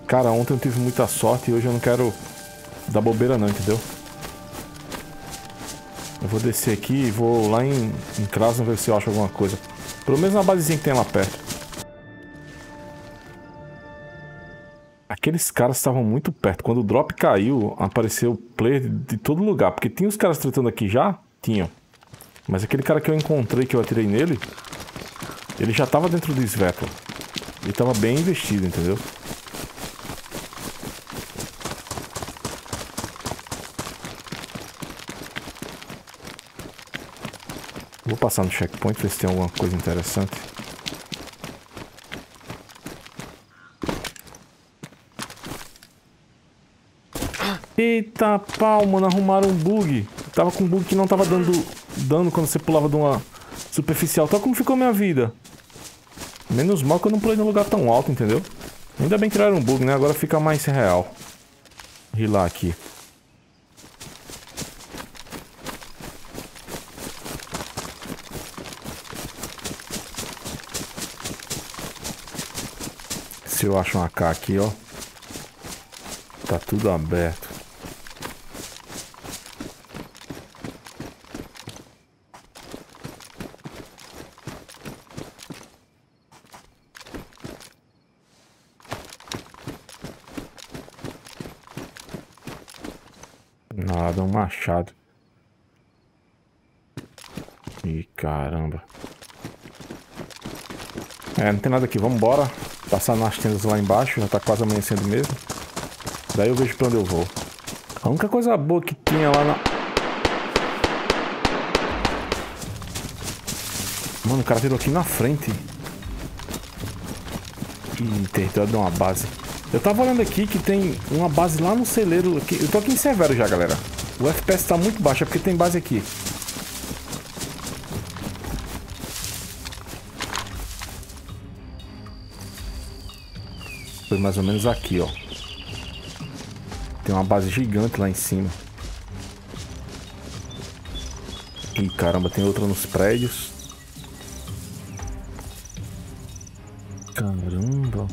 Cara, ontem eu tive muita sorte e hoje eu não quero dar bobeira não, entendeu? Eu vou descer aqui e vou lá em Krasno ver se eu acho alguma coisa. Pelo menos na basezinha que tem lá perto. Aqueles caras estavam muito perto. Quando o drop caiu, apareceu player de todo lugar. Porque tinha os caras tretando aqui já? Tinham. Mas aquele cara que eu encontrei, que eu atirei nele, ele já tava dentro do Svetla. Ele tava bem investido, entendeu? Vou passar no checkpoint, ver se tem alguma coisa interessante. Eita pau, mano, arrumaram um bug. Tava com um bug que não tava dando dano quando você pulava de uma superficial. Olha como ficou minha vida. Menos mal que eu não pulei num lugar tão alto, entendeu? Ainda bem que tiraram um bug, né? Agora fica mais real. Rilar aqui. Se eu acho uma AK aqui, ó. Tá tudo aberto. Nada, um machado. Ih, caramba. Não tem nada aqui, vamos embora. Passar nas tendas lá embaixo, já tá quase amanhecendo mesmo. Daí eu vejo pra onde eu vou. A única coisa boa que tinha lá na... Mano, o cara tirou aqui na frente. Ih, território de uma base. Eu tava olhando aqui que tem uma base lá no celeiro. Aqui. Eu tô aqui em Severo já, galera. O FPS tá muito baixo, é porque tem base aqui. Foi mais ou menos aqui, ó. Tem uma base gigante lá em cima. Ih, caramba, tem outra nos prédios. Caramba.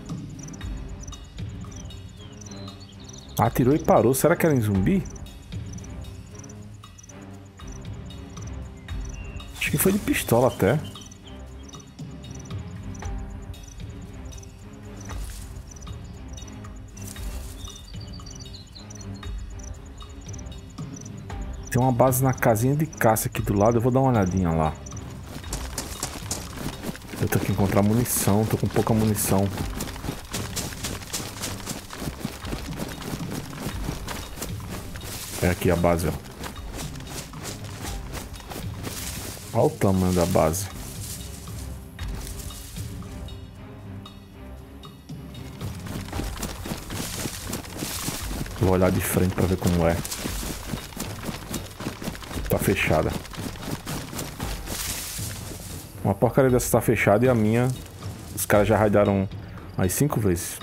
Atirou e parou. Será que era em zumbi? Acho que foi de pistola até. Tem uma base na casinha de caça aqui do lado. Eu vou dar uma olhadinha lá. Eu tenho que encontrar munição. Tô com pouca munição. É aqui a base, ó. Olha o tamanho da base. Vou olhar de frente pra ver como é. Tá fechada. Uma porcaria dessa tá fechada e a minha... Os caras já raidaram mais 5 vezes.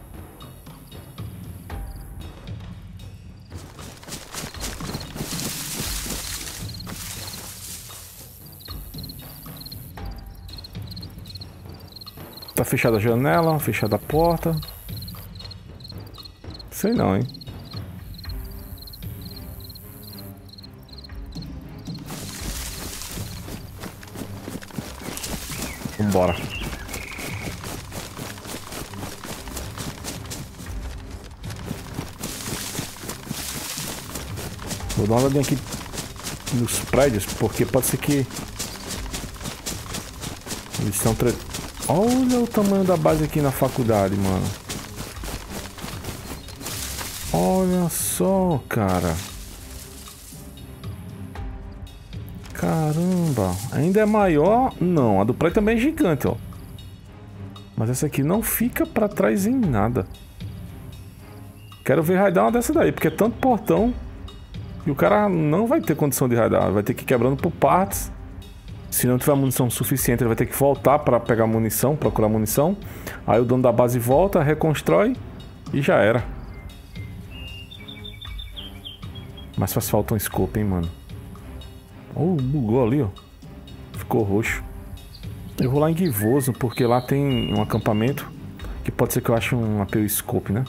Tá fechada a janela, fechada a porta. Sei não, hein. Vambora. Vou dar uma olhadinha aqui nos prédios, porque pode ser que eles estão Olha o tamanho da base aqui na faculdade, mano. Olha só, cara. Caramba. Ainda é maior? Não, a do prédio também é gigante, ó. Mas essa aqui não fica pra trás em nada. Quero ver raidar uma dessa daí, porque é tanto portão e o cara não vai ter condição de raidar. Vai ter que ir quebrando por partes. Se não tiver munição suficiente, ele vai ter que voltar para pegar munição, procurar munição. Aí o dono da base volta, reconstrói e já era. Mas faz falta um scope, hein, mano. Oh, bugou ali, ó. Ficou roxo. Eu vou lá em Givoso, porque lá tem um acampamento Que pode ser que eu ache um periscope, né?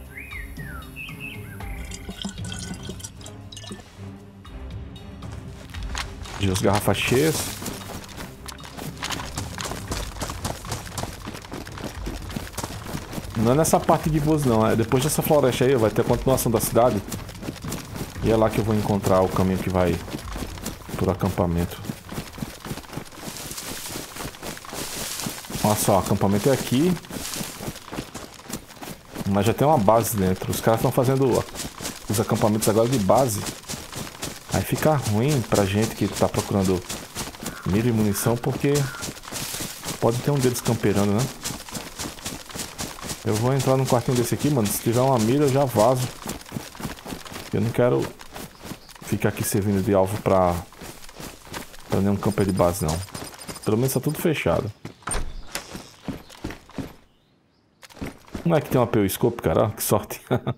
De as garrafas cheias. Não é nessa parte de Voz não, é depois dessa floresta aí vai ter a continuação da cidade. E é lá que eu vou encontrar o caminho que vai por acampamento. Olha só, o acampamento é aqui. Mas já tem uma base dentro. Os caras estão fazendo os acampamentos agora de base. Aí fica ruim pra gente que tá procurando mira e munição, porque pode ter um deles camperando, né? Eu vou entrar num quartinho desse aqui, mano. Se tiver uma mira, eu já vazo. Eu não quero ficar aqui servindo de alvo pra nenhum camper de base, não. Pelo menos tá tudo fechado. Não é que tem uma periscope, cara? Que sorte.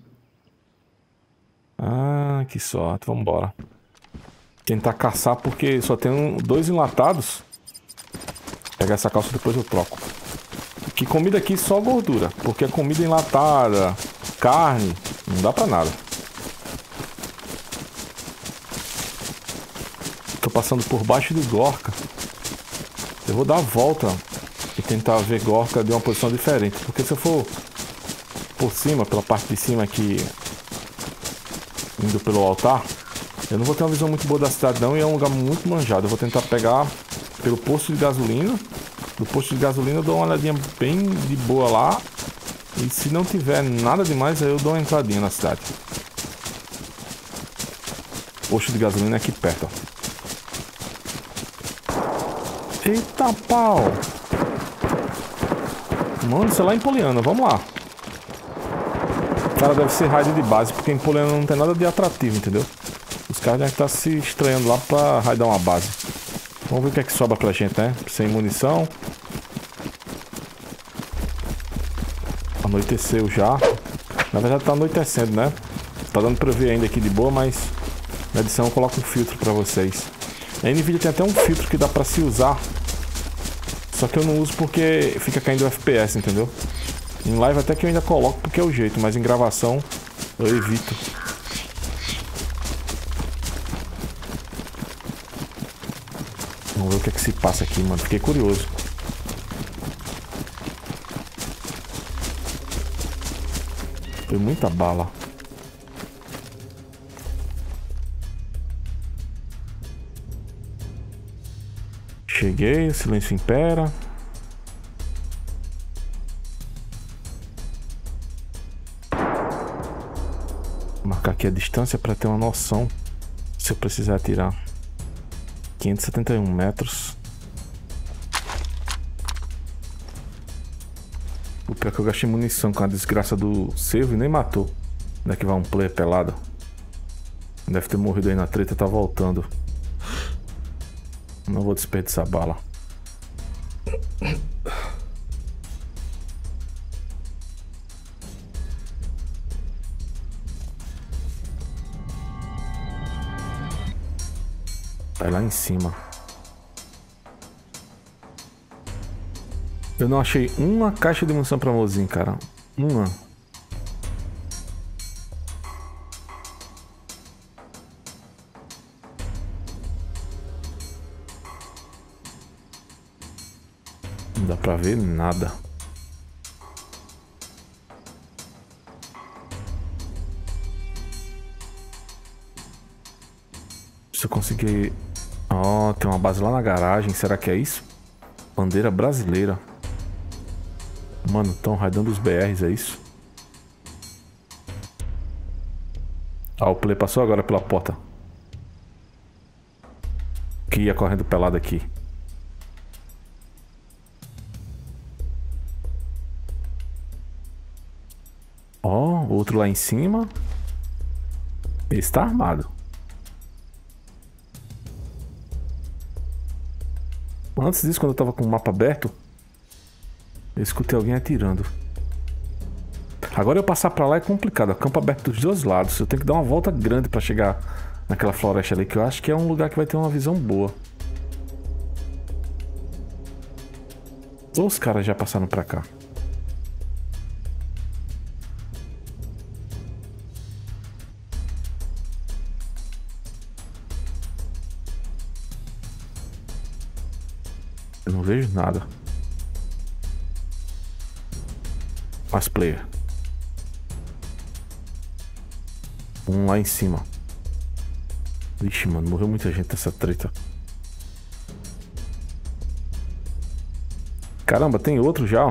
Ah, que sorte. Vambora. Tentar caçar porque só tem dois enlatados. Pegar essa calça depois eu troco. Que comida aqui só gordura. Porque a comida enlatada, carne, não dá pra nada. Tô passando por baixo de Gorka. Eu vou dar a volta e tentar ver Gorka de uma posição diferente. Porque se eu for por cima, pela parte de cima aqui, indo pelo altar, eu não vou ter uma visão muito boa da cidade não, e é um lugar muito manjado. Eu vou tentar pegar pelo posto de gasolina. Do posto de gasolina eu dou uma olhadinha bem de boa lá. E se não tiver nada demais, aí eu dou uma entradinha na cidade. Posto de gasolina é aqui perto, ó. Eita pau! Mano, isso é lá em Poliana, vamos lá. O cara deve ser raid de base, porque em Poliana não tem nada de atrativo, entendeu? Os caras devem estar se estranhando lá pra raidar uma base. Vamos ver o que é que sobra pra gente, né? Sem munição. Anoiteceu já. Na verdade tá anoitecendo, né? Tá dando pra ver ainda aqui de boa, mas na edição eu coloco um filtro pra vocês. A Nvidia tem até um filtro que dá pra se usar. Só que eu não uso porque fica caindo o FPS, entendeu? Em live até que eu ainda coloco porque é o jeito, mas em gravação eu evito. Vamos ver o que é que se passa aqui, mano. Fiquei curioso. Foi muita bala. Cheguei, o silêncio impera. Vou marcar aqui a distância para ter uma noção se eu precisar atirar. 571 metros. O pior é que eu gastei munição com a desgraça do servo e nem matou. Onde é que vai um player pelado? Deve ter morrido aí na treta, tá voltando. Não vou desperdiçar bala. Vai lá em cima. Eu não achei uma caixa de munição pra Mozinho, cara. Uma. Não dá pra ver nada. Se eu conseguir... Ó, tem uma base lá na garagem. Será que é isso? Bandeira brasileira. Mano, estão raidando os BRs, é isso? Ah, o play passou agora pela porta. Que ia correndo pelado aqui. Ó, outro lá em cima. Ele está armado. Antes disso, quando eu tava com o mapa aberto, eu escutei alguém atirando. Agora eu passar pra lá é complicado. Campo aberto dos dois lados. Eu tenho que dar uma volta grande pra chegar naquela floresta ali, que eu acho que é um lugar que vai ter uma visão boa. Ou os caras já passaram pra cá? Eu não vejo nada. Mais player. Um lá em cima. Vixe, mano, morreu muita gente nessa treta. Caramba, tem outro já, ó.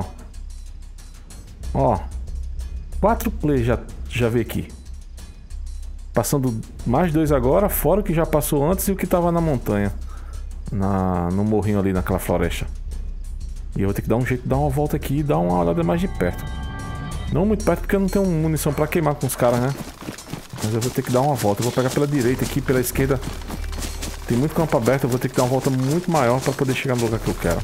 Ó. 4 players já veio aqui. Passando mais 2 agora, fora o que já passou antes e o que tava na montanha. No morrinho ali, naquela floresta. E eu vou ter que dar um jeito de dar uma volta aqui e dar uma olhada mais de perto. Não muito perto porque eu não tenho munição pra queimar com os caras, né? Mas eu vou ter que dar uma volta. Eu vou pegar pela direita aqui, pela esquerda. Tem muito campo aberto, eu vou ter que dar uma volta muito maior pra poder chegar no lugar que eu quero.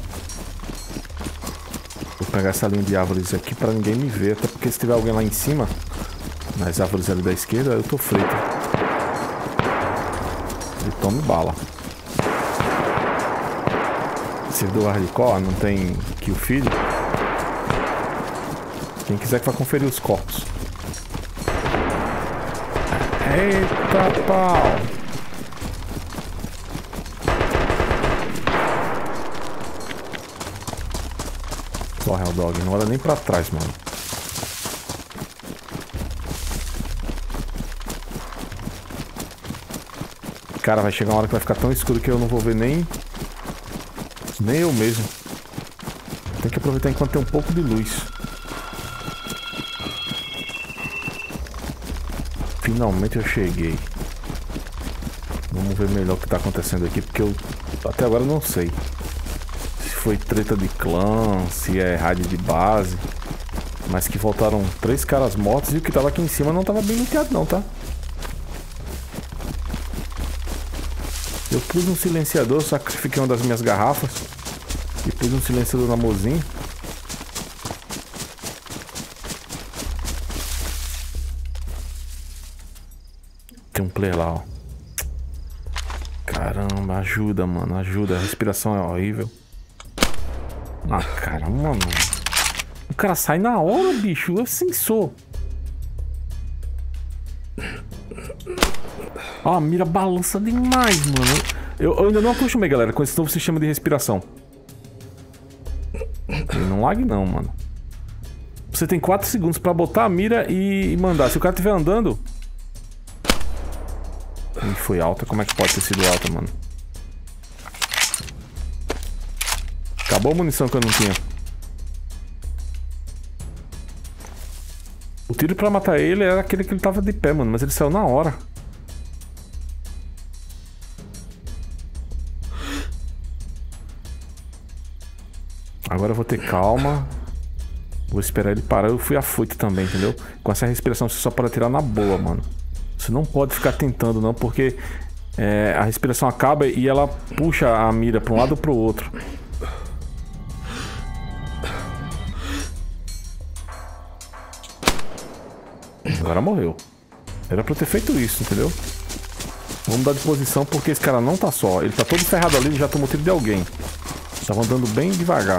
Vou pegar essa linha de árvores aqui pra ninguém me ver. Até porque se tiver alguém lá em cima, nas árvores ali da esquerda, eu tô frito. E tome bala. Servidor hardcore, não tem kill feed. Quem quiser que vai conferir os corpos. Eita pau! Corre, Hell-Dog, não olha nem pra trás, mano. Cara, vai chegar uma hora que vai ficar tão escuro que eu não vou ver nem eu mesmo. Tem que aproveitar enquanto tem um pouco de luz. Finalmente eu cheguei. Vamos ver melhor o que tá acontecendo aqui, porque eu até agora não sei se foi treta de clã, se é raid de base. Mas que voltaram 3 caras mortos e o que tava aqui em cima não tava bem looteado não, tá? Eu pus um silenciador, sacrifiquei uma das minhas garrafas e pus um silenciador na mozinha. Tem um player lá, ó. Caramba, ajuda, mano, ajuda. A respiração é horrível. Ah, caramba, mano. O cara sai na hora, bicho. Eu sensor. Ó, a mira balança demais, mano. Eu ainda não acostumei, galera, com esse novo sistema de respiração. E não lag não, mano. Você tem 4 segundos pra botar a mira e mandar. Se o cara estiver andando... E foi alta. Como é que pode ter sido alta, mano? Acabou a munição que eu não tinha. O tiro pra matar ele era aquele que ele tava de pé, mano. Mas ele saiu na hora. Agora eu vou ter calma. Vou esperar ele parar. Eu fui afoito também, entendeu? Com essa respiração você só pode atirar na boa, mano. Você não pode ficar tentando, não, porque a respiração acaba e ela puxa a mira para um lado ou para o outro. Agora morreu. Era pra eu ter feito isso, entendeu? Vamos mudar de posição porque esse cara não tá só. Ele tá todo ferrado ali, ele já tomou tiro de alguém. Tava andando bem devagar.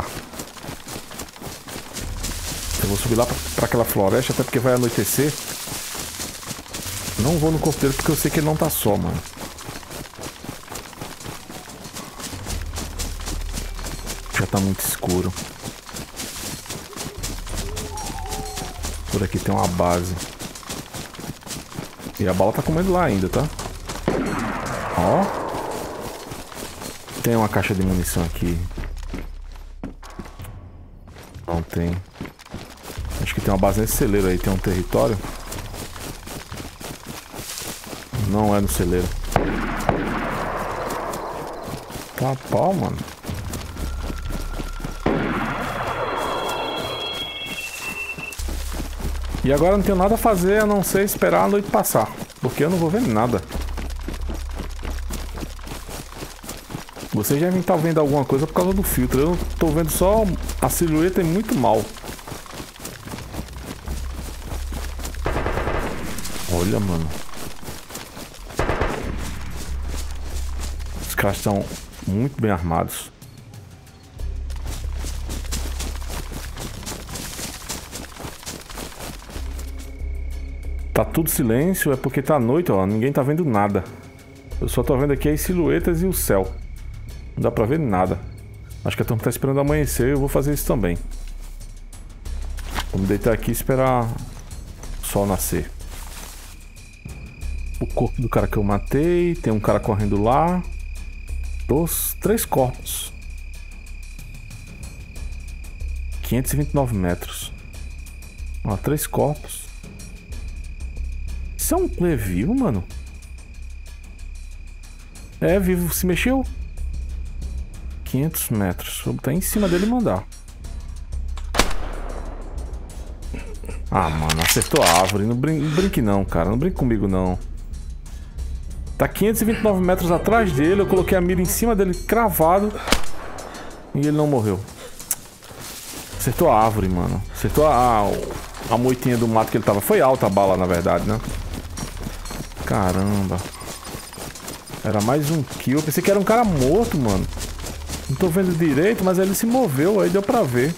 Eu vou subir lá pra aquela floresta, até porque vai anoitecer. Não vou no corpo dele porque eu sei que ele não tá só, mano. Já tá muito escuro. Por aqui tem uma base. E a bala tá comendo lá ainda, tá? Ó. Tem uma caixa de munição aqui. Não tem. Acho que tem uma base nesse celeiro aí. Tem um território. Não é no celeiro. Tá pau, mano. E agora não tenho nada a fazer a não ser esperar a noite passar. Porque eu não vou ver nada. Vocês já devem estar vendo alguma coisa por causa do filtro. Eu tô vendo só a silhueta e muito mal. Olha, mano. Os caras estão muito bem armados. Tá tudo silêncio, é porque tá noite, ó. Ninguém tá vendo nada. Eu só tô vendo aqui as silhuetas e o céu. Não dá pra ver nada. Acho que a turma tá esperando amanhecer, eu vou fazer isso também. Vou me deitar aqui e esperar o sol nascer. O corpo do cara que eu matei, tem um cara correndo lá. 3 corpos. 529 metros. Ó, 3 corpos. Isso é um player vivo, mano? É, vivo. Se mexeu? 500 metros. Vou botar em cima dele e mandar. Ah, mano, acertou a árvore. Não brinque não, cara. Não brinque comigo, não. Tá 529 metros atrás dele. Eu coloquei a mira em cima dele, cravado. E ele não morreu. Acertou a árvore, mano. Acertou a moitinha do mato que ele tava. Foi alta a bala, na verdade, né? Caramba. Era mais um kill. Eu pensei que era um cara morto, mano. Não tô vendo direito, mas ele se moveu. Aí deu pra ver.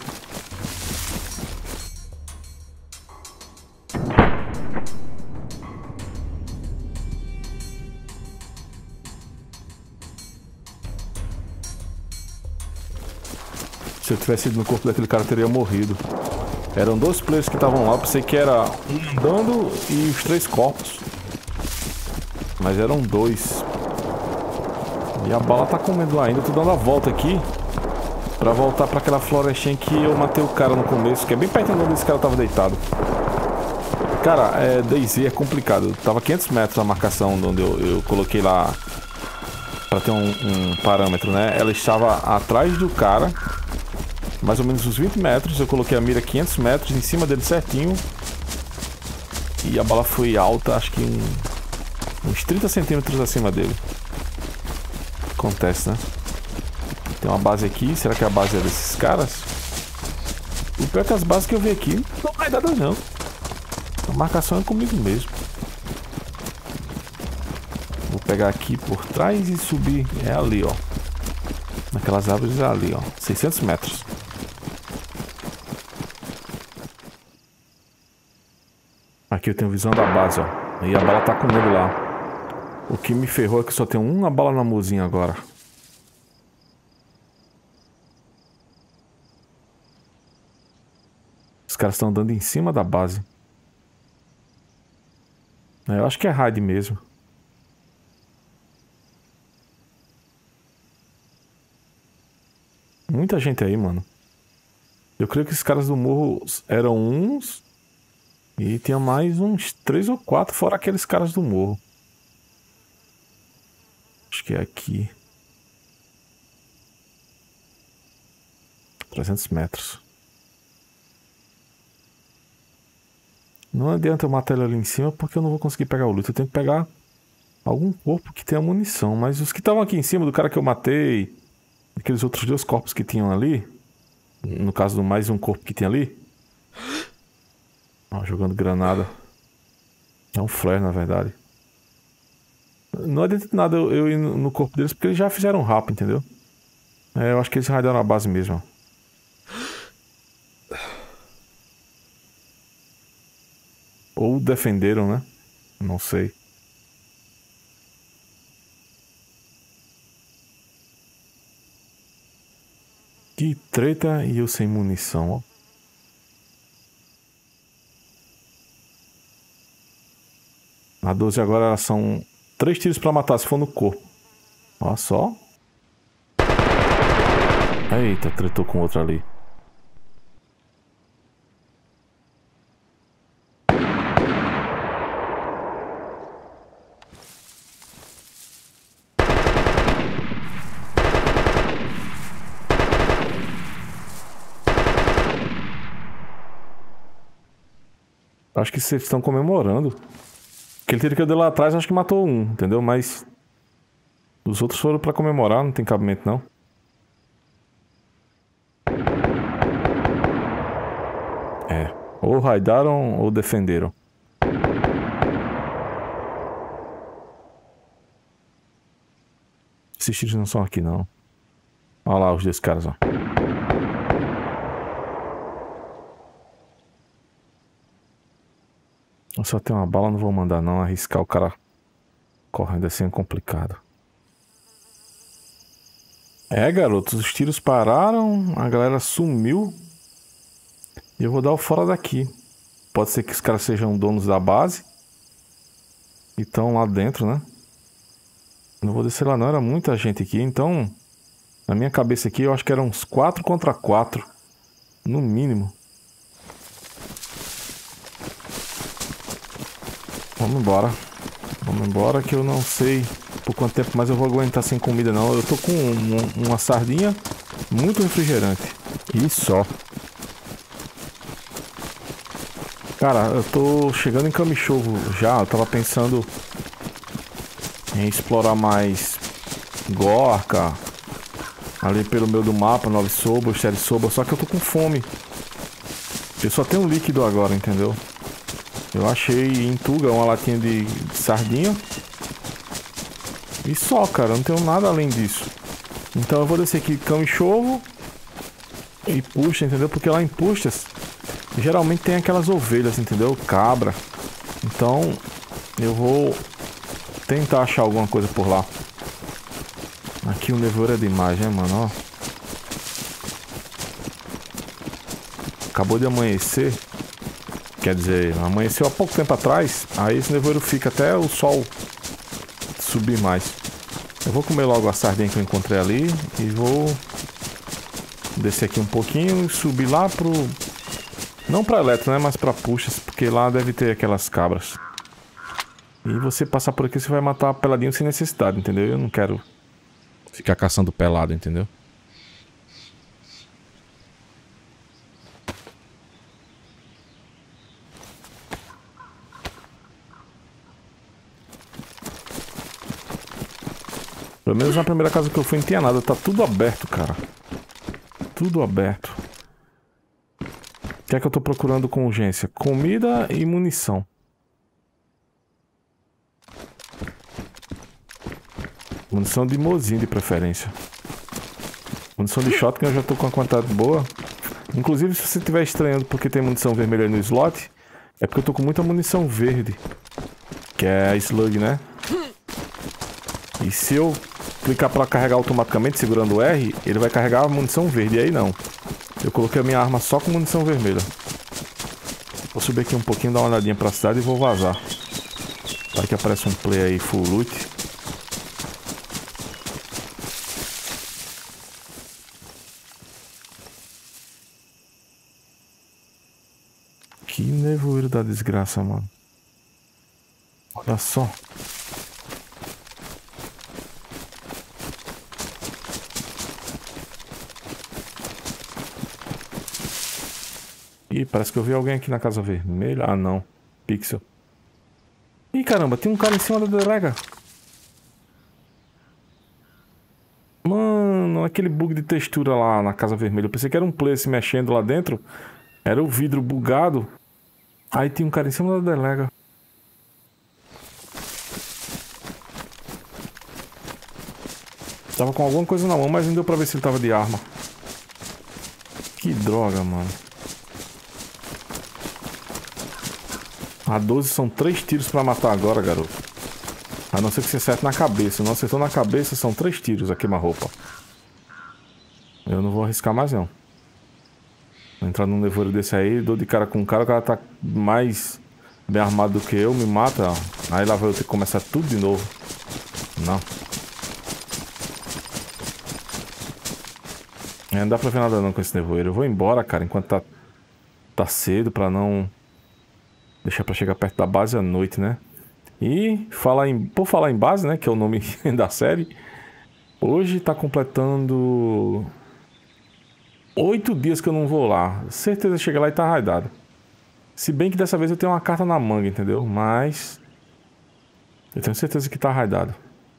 Se eu tivesse ido no corpo daquele cara, eu teria morrido. Eram 2 players que estavam lá. Eu pensei que era um andando e os 3 corpos. Mas eram 2. E a bala tá comendo ainda. Eu tô dando a volta aqui pra voltar pra aquela florestinha que eu matei o cara no começo, que é bem perto de onde esse cara tava deitado. Cara, DayZ é complicado. Tava 500 metros a marcação de onde eu coloquei lá pra ter um parâmetro, né? Ela estava atrás do cara, mais ou menos uns 20 metros. Eu coloquei a mira 500 metros em cima dele certinho. E a bala foi alta, acho que uns 30 centímetros acima dele. Acontece, né? Tem uma base aqui. Será que a base é desses caras? O pior é que as bases que eu vi aqui não vai nada não. A marcação é comigo mesmo. Vou pegar aqui por trás e subir. É ali, ó. Naquelas árvores ali, ó. 600 metros. Aqui eu tenho visão da base, ó. E a bala tá comendo lá. O que me ferrou é que só tem uma bala na mozinha agora. Os caras estão andando em cima da base. Eu acho que é raid mesmo. Muita gente aí, mano. Eu creio que esses caras do morro eram uns. E tinha mais uns 3 ou 4 fora aqueles caras do morro. Acho que é aqui. 300 metros. Não adianta eu matar ele ali em cima porque eu não vou conseguir pegar o loot. Eu tenho que pegar algum corpo que tenha munição. Mas os que estavam aqui em cima do cara que eu matei, aqueles outros 2 corpos que tinham ali, no caso do mais um corpo que tinha ali. Ó, jogando granada. É um flare, na verdade. Não adianta nada eu ir no corpo deles porque eles já fizeram um rap, entendeu? Eu acho que eles raidaram a base mesmo. Ou defenderam, né? Não sei. Que treta, e eu sem munição, ó. A 12 agora são 3 tiros pra matar se for no corpo. Olha só. Eita, tretou com outro ali. Acho que vocês estão comemorando. Aquele tiro que eu dei lá atrás, acho que matou um, entendeu? Mas os outros foram pra comemorar, não tem cabimento não. Ou raidaram ou defenderam. Esses tiros não são aqui não. Olha lá os 2 caras, ó. Eu só tenho uma bala, não vou mandar não. Arriscar o cara correndo assim é complicado. É, garoto, os tiros pararam, a galera sumiu. E eu vou dar o fora daqui. Pode ser que os caras sejam donos da base e estão lá dentro, né? Não vou descer lá não, era muita gente aqui, então... Na minha cabeça aqui, eu acho que eram uns 4 contra 4. No mínimo. Vamos embora. Vamos embora que eu não sei por quanto tempo mais eu vou aguentar sem comida não. Eu tô com uma sardinha, muito refrigerante. E só. Cara, eu tô chegando em Camichovo já. Eu tava pensando em explorar mais Gorka. Ali pelo meio do mapa, Nove Soba, Sete Soba. Só que eu tô com fome. Eu só tenho líquido agora, entendeu? Eu achei em Tuga uma latinha de sardinha. E só, cara. Eu não tenho nada além disso. Então eu vou descer aqui Camichovo e Puxa, entendeu? Porque lá em Puxas geralmente tem aquelas ovelhas, entendeu? Cabra. Então eu vou tentar achar alguma coisa por lá. Aqui o nevoeiro é demais, né, mano? Ó. Acabou de amanhecer. Quer dizer, amanheceu há pouco tempo atrás. Aí esse nevoeiro fica até o sol subir mais. Eu vou comer logo a sardinha que eu encontrei ali. E vou descer aqui um pouquinho e subir lá pro... Não pra Eletro, né? Mas pra Puxas. Porque lá deve ter aquelas cabras. E você passar por aqui, você vai matar peladinho sem necessidade, entendeu? Eu não quero ficar caçando pelado, entendeu? Pelo menos na primeira casa que eu fui não tinha nada. Tá tudo aberto, cara. Tudo aberto. O que é que eu tô procurando com urgência? Comida e munição. Munição de Mosin de preferência. Munição de shotgun eu já tô com uma quantidade boa. Inclusive, se você estiver estranhando porque tem munição vermelha aí no slot, é porque eu tô com muita munição verde. Que é a slug, né? E se eu clicar para carregar automaticamente, segurando o R, ele vai carregar a munição verde. E aí não. Eu coloquei a minha arma só com munição vermelha. Vou subir aqui um pouquinho, dar uma olhadinha pra cidade e vou vazar. Vai que aparece um play aí full loot. Que nevoeiro da desgraça, mano. Olha só. Ih, parece que eu vi alguém aqui na Casa Vermelha. Ah, não. Pixel. Ih, caramba, tem um cara em cima da delega. Mano, aquele bug de textura lá na Casa Vermelha. Eu pensei que era um player se mexendo lá dentro. Era o vidro bugado. Aí tem um cara em cima da delega. Tava com alguma coisa na mão, mas não deu pra ver se ele tava de arma. Que droga, mano. A 12 são 3 tiros pra matar agora, garoto. A não ser que você acerte na cabeça. Não acertou na cabeça, são 3 tiros a queima-roupa. Eu não vou arriscar mais, não. Vou entrar num nevoeiro desse aí, dou de cara com o cara tá mais bem armado do que eu, me mata. Aí lá vai eu ter que começar tudo de novo. Não. Não dá pra ver nada não com esse nevoeiro. Eu vou embora, cara, enquanto tá cedo, pra não deixar pra chegar perto da base à noite, né? E por falar em base, né, que é o nome da série, hoje tá completando 8 dias que eu não vou lá. Certeza que chega lá e tá raidado. Se bem que dessa vez eu tenho uma carta na manga, entendeu? Mas eu tenho certeza que tá raidado.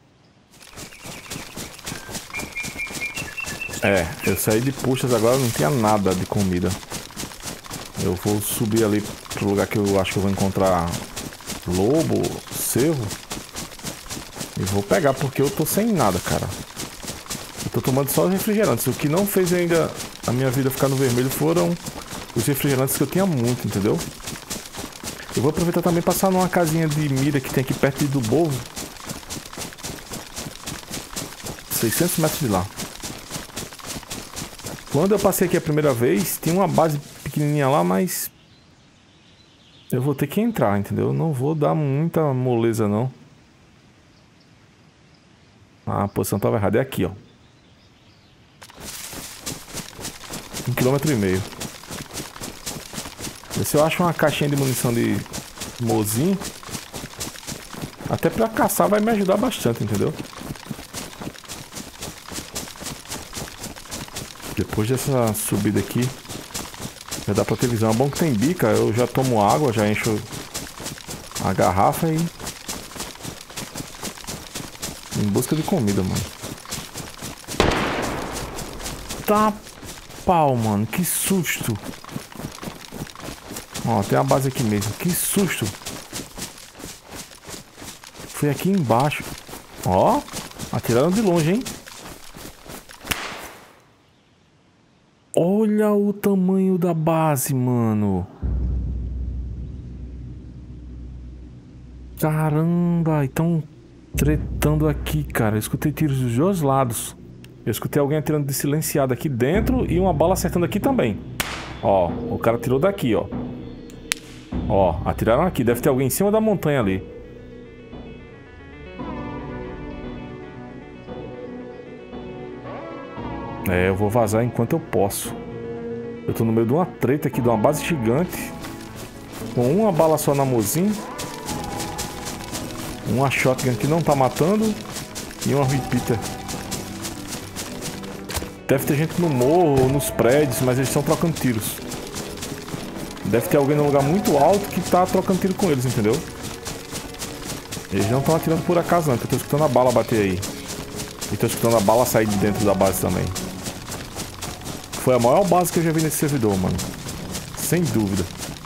É, eu saí de Puxas agora, não tinha nada de comida. Eu vou subir ali pro lugar que eu acho que eu vou encontrar lobo, cervo. E vou pegar, porque eu tô sem nada, cara. Eu tô tomando só os refrigerantes. O que não fez ainda a minha vida ficar no vermelho foram os refrigerantes que eu tinha muito, entendeu? Eu vou aproveitar também e passar numa casinha de mira que tem aqui perto do Bovo. 600 metros de lá. Quando eu passei aqui a primeira vez, tinha uma base pequenininha lá, mas... eu vou ter que entrar, entendeu? Não vou dar muita moleza, não. Ah, a posição estava errada. É aqui, ó. 1,5 km. Vê se eu acho uma caixinha de munição de Mosin. Até pra caçar vai me ajudar bastante, entendeu? Depois dessa subida aqui, já dá pra ter visão. É bom que tem bica, eu já tomo água, já encho a garrafa e... em busca de comida, mano. Tá pau, mano, que susto. Ó, tem uma base aqui mesmo, que susto. Foi aqui embaixo. Ó, atiraram de longe, hein? Olha o tamanho da base, mano. Caramba, estão tretando aqui, cara. Eu escutei tiros dos dois lados. Eu escutei alguém atirando de silenciado aqui dentro e uma bala acertando aqui também. Ó, o cara atirou daqui, ó. Ó, atiraram aqui. Deve ter alguém em cima da montanha ali. É, eu vou vazar enquanto eu posso. Eu tô no meio de uma treta aqui, de uma base gigante. Com uma bala só na Mosin. Uma shotgun que não tá matando. E uma repeater. Deve ter gente no morro ou nos prédios, mas eles estão trocando tiros. Deve ter alguém num lugar muito alto que tá trocando tiro com eles, entendeu? Eles não estão atirando por acaso não, porque eu tô escutando a bala bater aí. E tô escutando a bala sair de dentro da base também. Foi a maior base que eu já vi nesse servidor, mano. Sem dúvida.